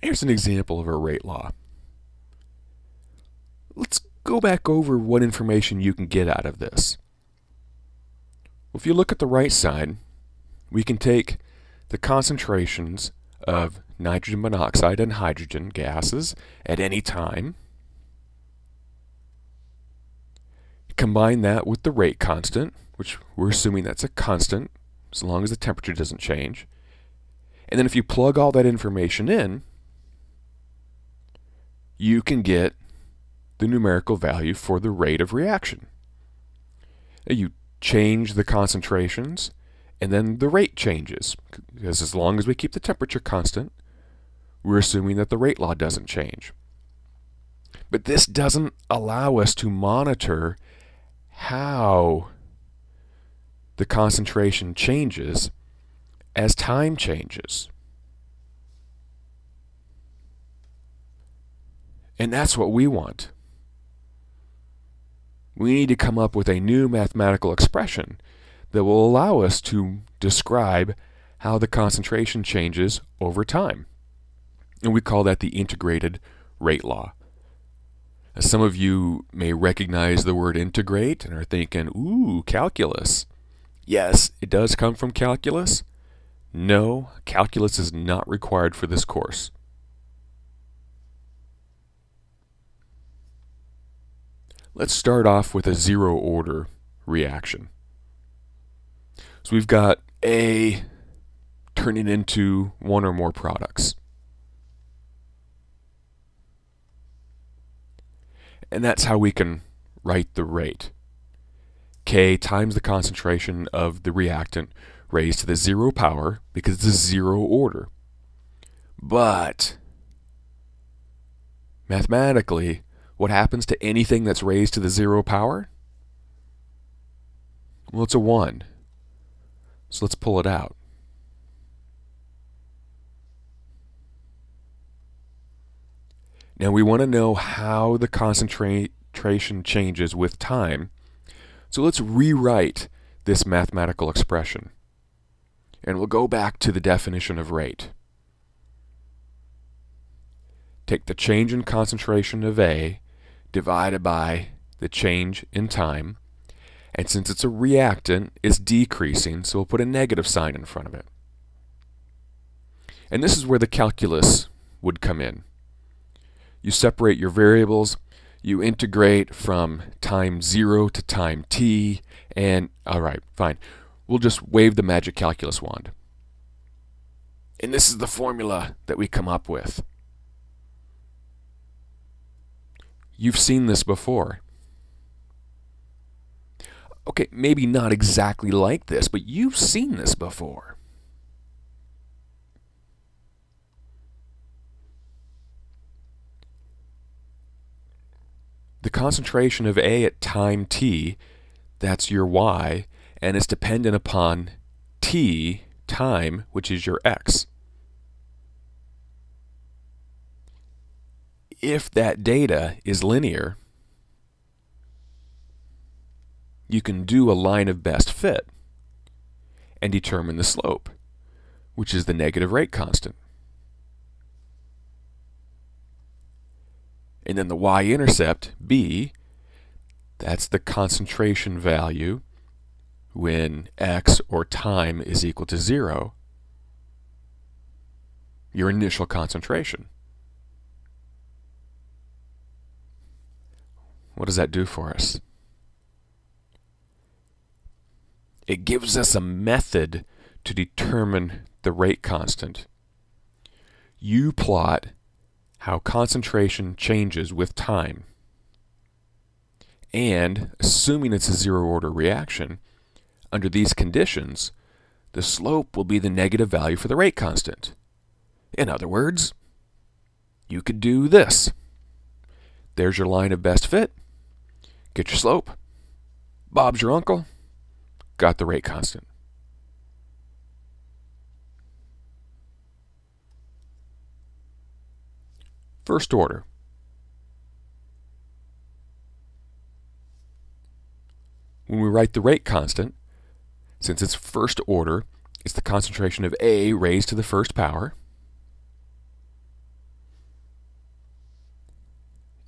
Here's an example of a rate law. Let's go back over what information you can get out of this. Well, if you look at the right side, we can take the concentrations of nitrogen monoxide and hydrogen gases at any time, combine that with the rate constant, which we're assuming that's a constant as long as the temperature doesn't change, and then if you plug all that information in, you can get the numerical value for the rate of reaction. You change the concentrations, and then the rate changes, because as long as we keep the temperature constant, we're assuming that the rate law doesn't change. But this doesn't allow us to monitor how the concentration changes as time changes. And that's what we want. We need to come up with a new mathematical expression that will allow us to describe how the concentration changes over time. And we call that the integrated rate law. Now, some of you may recognize the word integrate and are thinking, ooh, calculus. Yes, it does come from calculus. No, calculus is not required for this course. Let's start off with a zero order reaction. So we've got A turning into one or more products. And that's how we can write the rate. K times the concentration of the reactant raised to the zero power because it's a zero order. But mathematically, what happens to anything that's raised to the zero power? Well, it's a 1. So let's pull it out. Now we want to know how the concentration changes with time. So let's rewrite this mathematical expression. And we'll go back to the definition of rate. Take the change in concentration of A divided by the change in time. And since it's a reactant, it's decreasing, so we'll put a negative sign in front of it. And this is where the calculus would come in. You separate your variables, you integrate from time 0 to time t, and alright, fine. We'll just wave the magic calculus wand. And this is the formula that we come up with. You've seen this before. Okay, maybe not exactly like this, but you've seen this before. The concentration of A at time t, that's your y, and it's dependent upon t, time, which is your x. If that data is linear, you can do a line of best fit and determine the slope, which is the negative rate constant. And then the y-intercept, b, that's the concentration value when x, or time, is equal to 0, your initial concentration. What does that do for us? It gives us a method to determine the rate constant. You plot how concentration changes with time. And, assuming it's a zero-order reaction, under these conditions, the slope will be the negative value for the rate constant. In other words, you could do this. There's your line of best fit. Get your slope. Bob's your uncle. Got the rate constant. First order. When we write the rate constant, since it's first order, it's the concentration of A raised to the first power.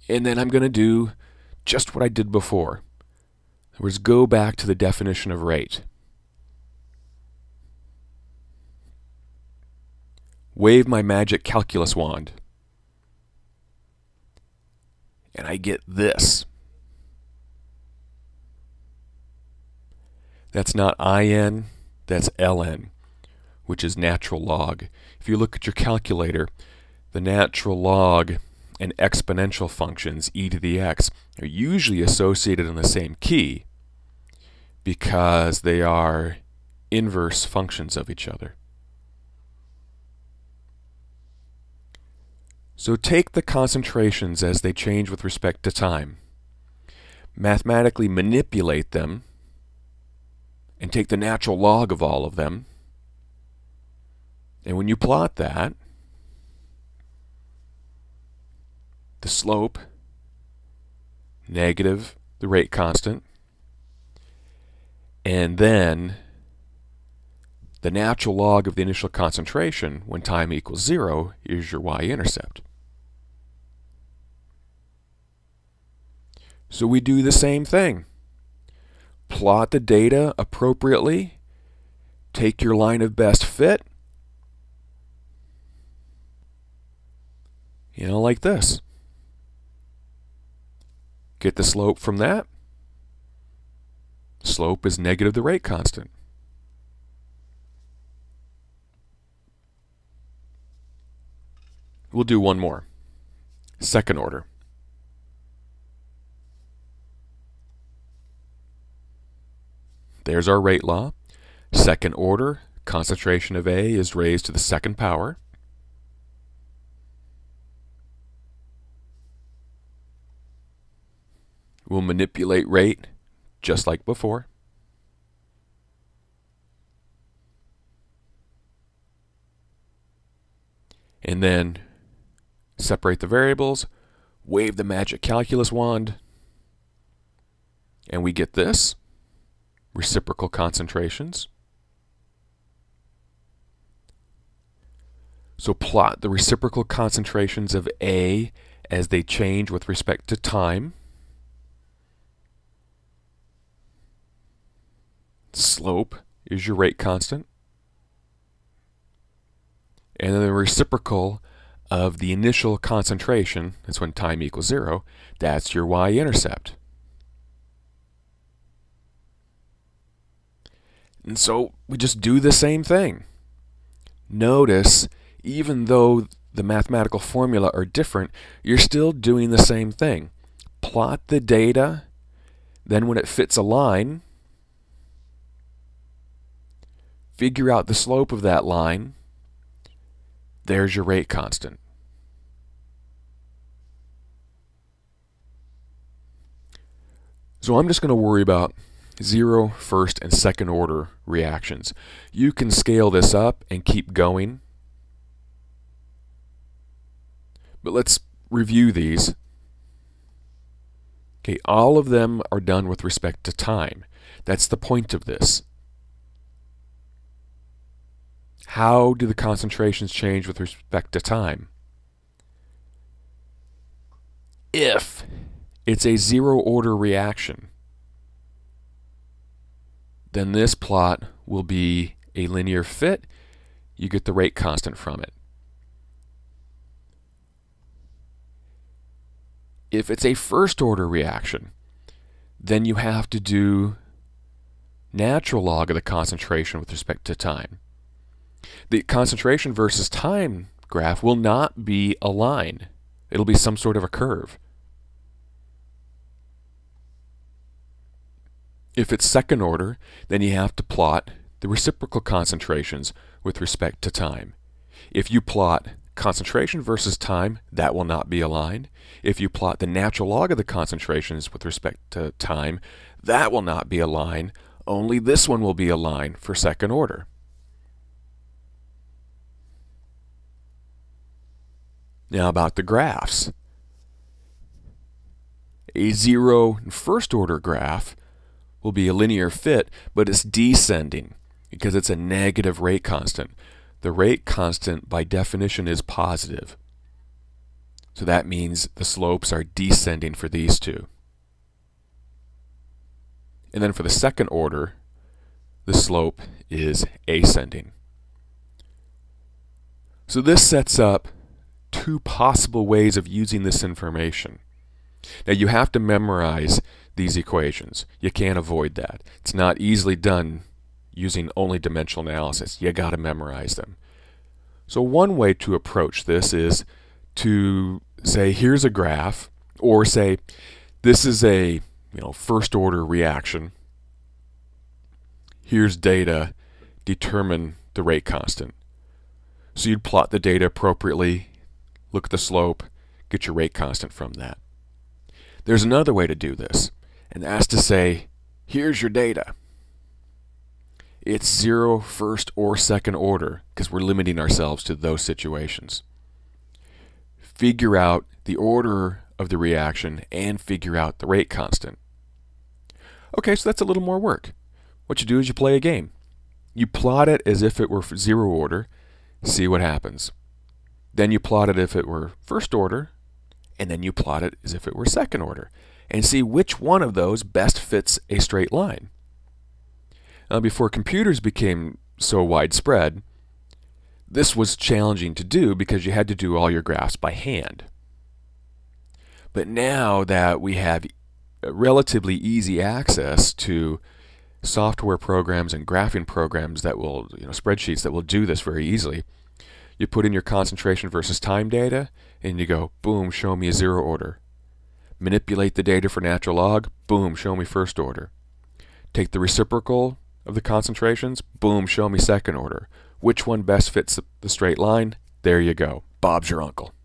And then I'm going to do just what I did before. In other words, go back to the definition of rate. Wave my magic calculus wand. And I get this. That's not IN, that's LN, which is natural log. If you look at your calculator, the natural log and exponential functions, e to the x, are usually associated in the same key because they are inverse functions of each other. So take the concentrations as they change with respect to time, mathematically manipulate them, and take the natural log of all of them. And when you plot that, the slope, negative the rate constant, and then the natural log of the initial concentration when time equals 0 is your y-intercept. So we do the same thing. Plot the data appropriately, take your line of best fit, like this. Get the slope from that. Slope is negative the rate constant. We'll do one more. Second order. There's our rate law. Second order, concentration of A is raised to the second power. We'll manipulate rate just like before. And then separate the variables, wave the magic calculus wand, and we get this. Reciprocal concentrations. So plot the reciprocal concentrations of A as they change with respect to time. Slope is your rate constant. And then the reciprocal of the initial concentration, that's when time equals 0, that's your y-intercept. And so we just do the same thing. Notice, even though the mathematical formula are different, you're still doing the same thing. Plot the data, then when it fits a line, figure out the slope of that line. There's your rate constant. So I'm just going to worry about 0, first, and second order reactions. You can scale this up and keep going. But let's review these. Okay, all of them are done with respect to time. That's the point of this. How do the concentrations change with respect to time? If it's a 0 order reaction, then this plot will be a linear fit. You get the rate constant from it. If it's a first order reaction, then you have to do natural log of the concentration with respect to time. The concentration versus time graph will not be a line. It'll be some sort of a curve. If it's second order, then you have to plot the reciprocal concentrations with respect to time. If you plot concentration versus time, that will not be a line. If you plot the natural log of the concentrations with respect to time, that will not be a line. Only this one will be a line for second order. Now about the graphs. A 0 first order graph will be a linear fit, but it's descending because it's a negative rate constant. The rate constant by definition is positive. So that means the slopes are descending for these two. And then for the second order, the slope is ascending. So this sets up two possible ways of using this information. Now you have to memorize these equations. You can't avoid that. It's not easily done using only dimensional analysis. You got to memorize them. So one way to approach this is to say, here's a graph, or say, this is a first order reaction. Here's data, determine the rate constant. So you'd plot the data appropriately, look at the slope, get your rate constant from that. There's another way to do this, and that's to say, here's your data. It's 0, first, or second order, because we're limiting ourselves to those situations. Figure out the order of the reaction and figure out the rate constant. Okay, so that's a little more work. What you do is you play a game. You plot it as if it were 0 order, see what happens. Then you plot it if it were first order, and then you plot it as if it were second order, and see which one of those best fits a straight line. Now, before computers became so widespread, this was challenging to do because you had to do all your graphs by hand. But now that we have relatively easy access to software programs and graphing programs that will, spreadsheets that will do this very easily, you put in your concentration versus time data, and you go, boom, show me a 0 order. Manipulate the data for natural log, boom, show me first order. Take the reciprocal of the concentrations, boom, show me second order. Which one best fits the straight line? There you go. Bob's your uncle.